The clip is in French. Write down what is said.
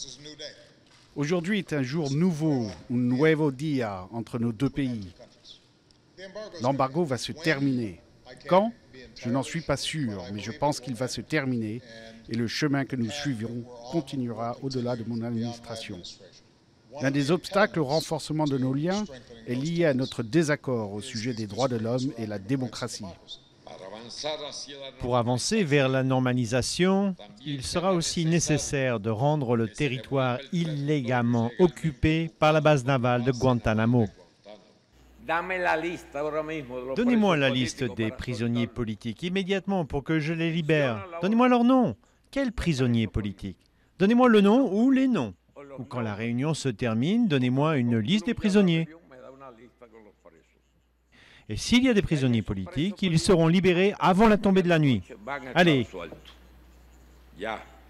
Aujourd'hui est un jour nouveau, un nuevo día entre nos deux pays. L'embargo va se terminer. Quand? Je n'en suis pas sûr, mais je pense qu'il va se terminer et le chemin que nous suivrons continuera au-delà de mon administration. L'un des obstacles au renforcement de nos liens est lié à notre désaccord au sujet des droits de l'homme et la démocratie. Pour avancer vers la normalisation, il sera aussi nécessaire de rendre le territoire illégalement occupé par la base navale de Guantanamo. Donnez-moi la liste des prisonniers politiques immédiatement pour que je les libère. Donnez-moi leur nom. Quels prisonniers politiques? Donnez-moi le nom ou les noms. Ou quand la réunion se termine, donnez-moi une liste des prisonniers. Et s'il y a des prisonniers politiques, ils seront libérés avant la tombée de la nuit. Allez.